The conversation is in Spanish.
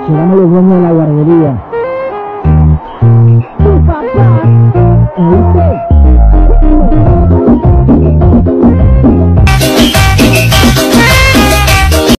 Seremos los dueños de la guardería. Tu papá.